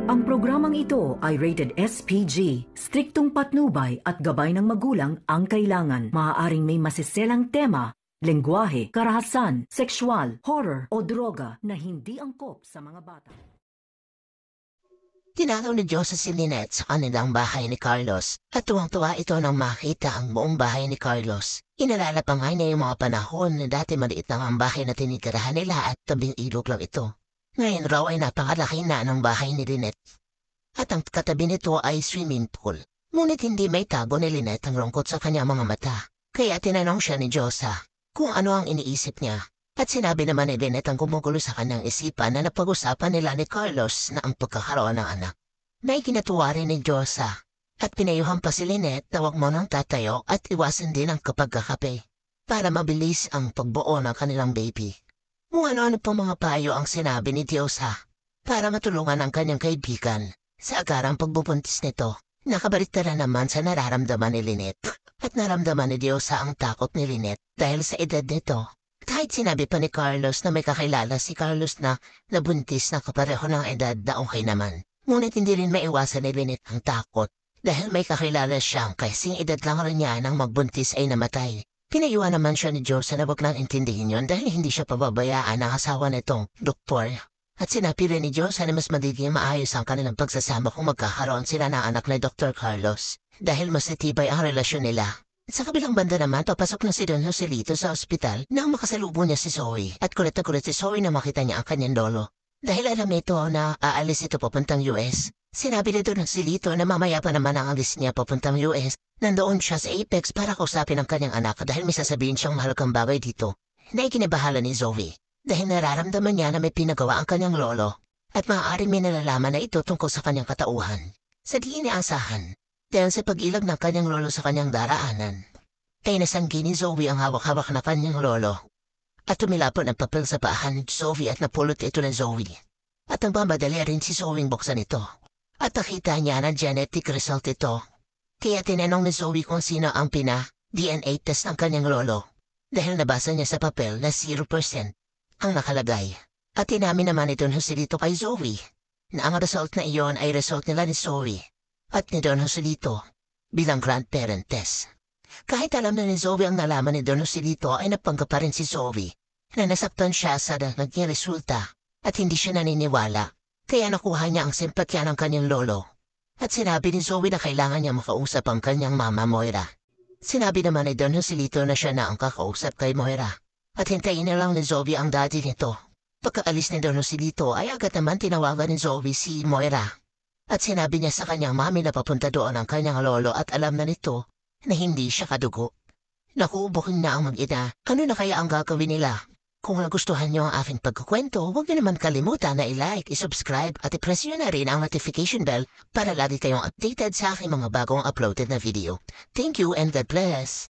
Ang programang ito ay rated SPG. Striktong patnubay at gabay ng magulang ang kailangan. Maaaring may masiselang tema, lengguwahe, karahasan, sexual, horror o droga na hindi angkop sa mga bata. Tinanaw ni Diyosa si Lynette sa kanilang bahay ni Carlos at tuwang-tuwa ito nang makita ang buong bahay ni Carlos. Inalala pa nga niya yung mga panahon na dati maliit lang ang bahay na tinitirahan nila at tabing ilog lang ito. Ngayon raw ay napakalaki na ng bahay ni Lynette. At ang katabi nito ay swimming pool. Ngunit hindi may tago ni Lynette ang lungkot sa kanyang mga mata. Kaya tinanong siya ni Diyosa kung ano ang iniisip niya. At sinabi naman ni Lynette ang gumugulo sa kanyang isipan na napag-usapan nila ni Carlos na ang pagkakaroon ng anak. May kinatuwa rin ni Diyosa at pinayuhan pa si Lynette na huwag mo nang tatayo at iwasan din ang kapagkakape para mabilis ang pagbuo ng kanilang baby. Kung ano-ano pa mga payo ang sinabi ni Diyosa para matulungan ang kanyang kaibigan sa agarang pagbubuntis nito. Nakabaliktaran naman sa nararamdaman ni Lynette at naramdaman ni Diyosa ang takot ni Lynette dahil sa edad nito. Kahit sinabi pa ni Carlos na may kakilala si Carlos na nabuntis na kapareho ng edad na okay naman. Ngunit hindi rin maiwasan ni Lynette ang takot dahil may kakilala siyang kasing edad lang rin niya nang magbuntis ay namatay. Pinayuhan naman siya ni Diyosa na wag lang intindihin yon dahil hindi siya pababayaan ng asawa nitong doktor. At sinabi rin ni Diyosa na mas magiging maayos ang kanilang pagsasama kung magkakaroon sila ng anak na Dr. Carlos dahil mas tibay ang relasyon nila. Sa kabilang banda naman, papasok na si Don Joselito sa ospital nang makasalubong niya si Zoe at kulit na kulit si Zoe na makita niya ang kanyang lolo. Dahil alam ito na aalis ito papuntang US, sinabi ni Don Joselito na mamaya pa naman ang alis niya papuntang US. Nandoon siya sa Apex para kausapin ang kanyang anak dahil may sasabihin siyang mahalagang bagay dito na ikinabahala ni Zoe dahil nararamdaman niya na may pinagawa ang kanyang lolo at maaaring may nalalaman na ito tungkol sa kanyang katauhan. Sa di inaasahan, dahil sa pag-ilag ng kanyang lolo sa kanyang daraanan, ay nasanggi ni Zoe ang hawak-hawak na kanyang lolo at tumilapon ang papel sa paahan ni Zoe at napulot ito ng Zoe. At ang mamadali rin si Zoe buksan ito at nakita niya na genetic result ito. Kaya tinanong ni Zoe kung sino ang DNA test ng kanyang lolo dahil nabasa niya sa papel na 0% ang nakalagay. At inamin naman ni Don Joselito kay Zoe na ang result na iyon ay result nila ni Zoe at ni Don Joselito bilang grandparent test. Kahit alam na ni Zoe ang nalaman ni Don Joselito ay napanggap pa rin si Zoe na nasaktan siya sa naging resulta at hindi siya naniniwala. Kaya nakuha niya ang simpatya ng kanyang lolo. At sinabi ni Zoe na kailangan niya makausap ang kanyang mama Moira. Sinabi naman ni Don Joselito na siya na ang kakausap kay Moira. At hintayin na lang ni Zoe ang daddy nito. Pagkaalis ni Don Joselito ay agad naman tinawagan ni Zoe si Moira. At sinabi niya sa kanyang mami na papunta doon ang kanyang lolo at alam na nito na hindi siya kadugo. Nakuubukin na ang mag-ina. Ano na kaya ang gagawin nila? Kung nagustuhan niyo ang aking pagkukwento, huwag niyo naman kalimutan na i-like, i-subscribe at i-press nyo na rin ang notification bell para lagi kayong updated sa aking mga bagong uploaded na video. Thank you and God bless!